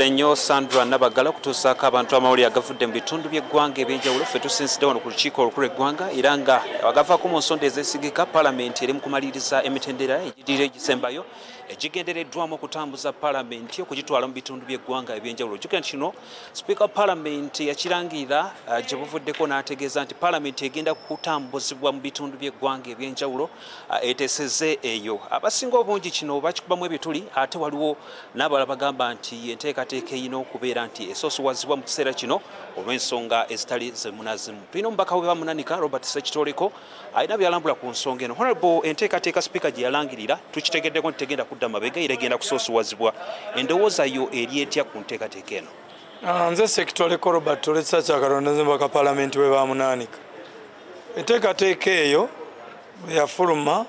Nnyo Sandra Nabagala kutuusaako abantu amawulire agavudde mu bitundu by'eggwanga ebyenjawulo ffe tusinzidde wano ku lukiiko olukulu eggwanga era nga abagavaako mu nsonda ezeesigika paalamenti eri mu kumaliriza emitendera egidirira egisembayo egigendereddwamu okutambuza paalamenti okugitwala mu bitundu by'eggwanga ebyenjawulo. Jjukira nti kino sipiika paalamenti yakirangirira gye buvuddeko n'ategeeza nti paalamenti egenda kutambuzibwa mu bitundu by'eggwanga ebyenjawulo eteesezze eyo. Abasinga obungi kino bakikubamu ebituli ate waliwo n'abalala bagamba nti enteekateeka erina okubeera nti esoosoowazibwa mu kiseera kino olw'ensonga ezitali zimu na zimu. Tulina omubaka we bamunanika Robert Ssekitoleko alina byalambula ku nsonga eno. Honorable, enteekateeka sipiika gye yalangirira tukitegeddeko nti tegenda kudda mabega era egenda kusoosoowazibwa. Endowooza yo eri etya ku nteekateeka eno? Nze Ssekitoleko Robert Olesa Kyakaronda mbaka paalamenti we bamunanika. Enteekateeka eyo bwe yafuluma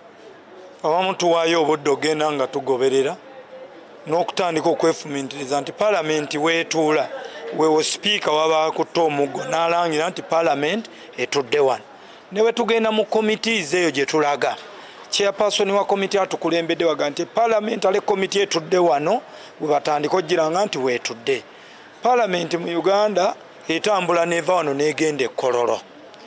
awamu tuwaayo obudde ogenda nga tugoberera n'okutandika okwefumintiriza nti paalamenti weetuula wewo sipiika waba akutta omuggo n'alangira nti paalamenti etudde wano. Ne bwe tugenda mu komitiizi eyo gye tulaga chairperson wa komiti atukulembedde waga nti paalamenti ale komiti etudde wano bwe batandika oggiranga nti weetudde. Paalamenti mu Uganda etambula neeva wano n'egenda Kololo.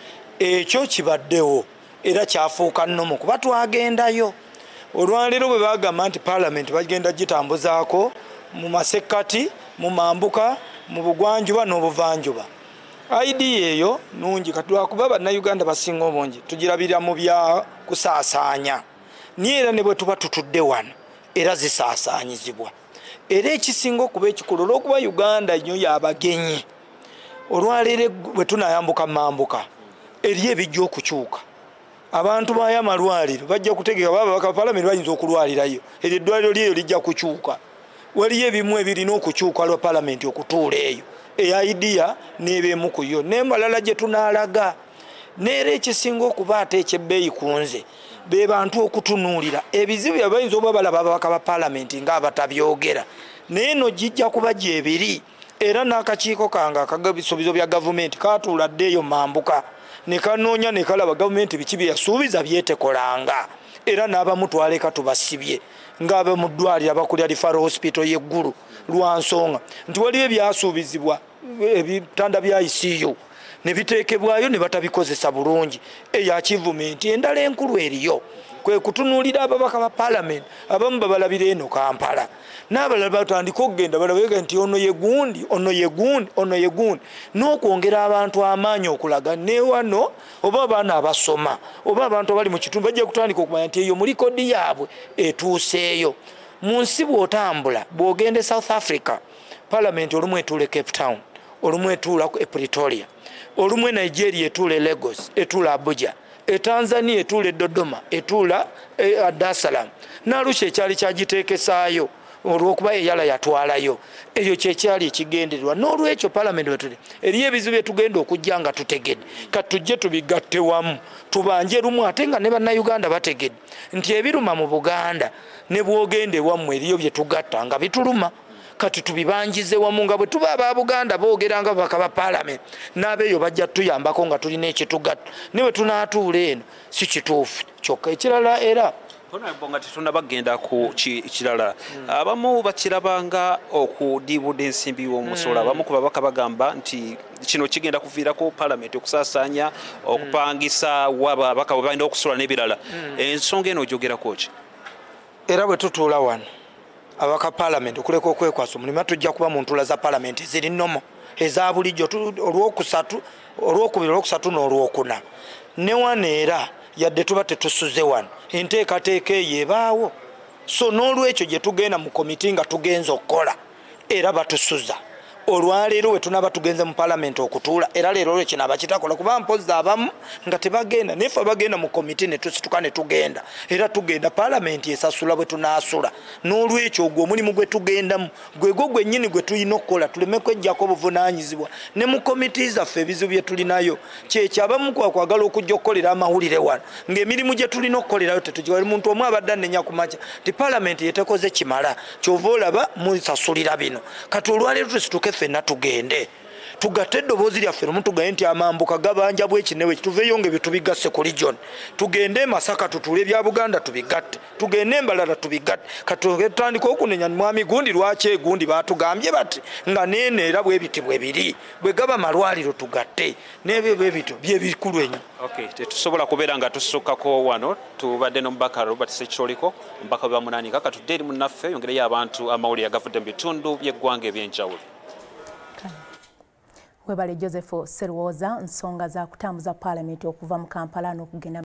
Ekyo kibaddewo era kyafuuka nnomo kuba twagendayo. Olwaleero bwe bagamba nti paalamenti bagenda gitambuzaako mu masekkati, mu mambuka, mu bugwanjuba n'obuvanjuba. Idea eyo nungi kati lwakuba bannayuganda basinga obungi tugirabira mu bya kusaasaanya. Naye era ne bwe tuba tutudde wano era zisaasaanyizibwa. Era ekisinga okuba ekikulu olw'okuba Uganda nnyo y'abagenyi. Olwaleero bwe tunayambuka mambuka eri ebijja okukyuka. Abantu baya amalwaliro bajja kutegeka baba baka paalamenti bayinza okulwalirayo. Eryo eddwaliro lyeyo lijja kukyuka. Waliyo ebimu ebirina okukyuka lwa paalamenti okutuula eyo. Idea n'ebeemu ku yo n'emalala gye tunaalaga. N'era ekisinga okuba ate ekyebbeeyi ku nze be bantu okutunuulira ebizibu byabayinza oba balaba ababaka ba paalamenti ng'abatabyogera. Naye eno gijja kuba gyebiri era n'akakiiko kange akagabisuubizo bya gavumenti kaatuula ddeeyo mambuka ne kanoonya ne kalaba gavumenti biki bye yasuubiza byetekolanga era n'abamu twaleka tubasibye ng'abe mu ddwaliro abakulira Referral Hospital y'eggulu lwa nsonga nti waliwo ebyasuubizibwa ebitanda bya ICU ne biteekebwayo ne batabikozesa bulungi. Eyo akivumenti endala enkulu eriyo kwe kutunuulira ababaka ba paalamenti abamu babalabira eno Kampala n'abalala batandika okugenda balabega nti ono ye gundi ono ye gundi ono ye gundi n'okwongera abantu amaanyi okulaga ne wano oba abaana abasoma oba abantu abali mu kitundu bajja kutandika okumanya nti eyo muri kodi yaabwe etuuseeyo. Mu nsi bw'otambula bw'ogende South Africa paalamenti olumu etuula Cape Town, olumu etuula Pretoria, olumu Nigeria etuula Lagos, etuula Abuja, Tanzania etuula Dodoma, etuula Dar es Salaam. N'alusha ekyali kyagiteekesaayo olw'okuba eyala yatwalayo. Eyo kyekyali ekigendererwa. N'olwekyo paalamenti wetuli eriyo ebizibu bye tugenda okujja nga tutegedde kati tujje tubigatte wamu tubanje lumu ate nga ne bannayuganda bategedde nti ebiruma mu Buganda ne bwogende wamu eriyo bye tugatta nga bituluma kati tubibanjize wamu nga bwe tuba aba Buganda boogeranga babaka ba paalamenti n'abeeyo bajja tuyambako nga tulina ekitugatta ne bwe tunaatuula eno si kituufu kyokka. Ekirala era nga tetuna bagenda ku kirala abamu bakirabanga okudiibudde ensimbi y'omusolo. Abamu ku babaka bagamba nti kino kigenda kuviirako paalamenti okusaasaanya okupangisa waba ababaka bwe balina okusula n'ebirala. Ensonga eno ogyogerako ki? Era bwe tutuula wano abaka paalamenti okuleka okwekwasa omulimu tujja kuba mu ntula za paalamenti ziri nnomo eza bulijjo olwokusatu olwokubiri olwokusatu n'olwokuna ne wano era yadde tuba tetusuze wano enteekateeka eyo ebaawo. So n'olwekyo gye tugenda mu komiti nga tugenza okukola era batusuza. Olwaleero we tunaba tugenze mu paalamenti okutuula era leero olwekyo naba kitakola kuba mpozi abamu nga tebagenda nefe bagenda mu komiti ne tusituka ne tugenda era tugenda paalamenti esasula bwe tunaasula. N'olwekyo ogwo omulimu gwe tugendamu gwegwo gwennyini gwe tulina okukola tuleme kwejjako obuvunaanyizibwa ne mu komiti zaffe ebizibu bye tulinayo kyekyo abamu kwagala okujja okukolera amawulire wano ng'emirimu gye tulina okukolerayo tetugiwali. Muntu omu abadde anenya ku makya nti yetekoze kimala kyova olaba musasulira bino kati olwaleero tusituke ffenna tugende tugatte eddoboozi lyaffe lumu tugaye nti amambuka gabanja bwekinewe tuveeyo nga byetubigasse ku region tugende Masaka tutule bya Buganda tubigatte tugende Embalala tubigatte katutandika okunenya mwami gundi lwaki egundi batugambye bati nga nene era bwebiti bwebiri bwe gaba malwaliro tugatte nebyo bwebito bye bikulu ennyo. Okay, tetusobola kubeera nga tusukkako wano tubadde n'omubaka Robert Ssekitoliko omubaka bwa Munanika katudde eri munnaffe yongereyo abantu amawulire agavudde mu bitundu by'eggwanga eby'enjawulo. Webale Joseph Serwoza nsonga za kutambuza Parliament okuva mu Kampala n'okugenda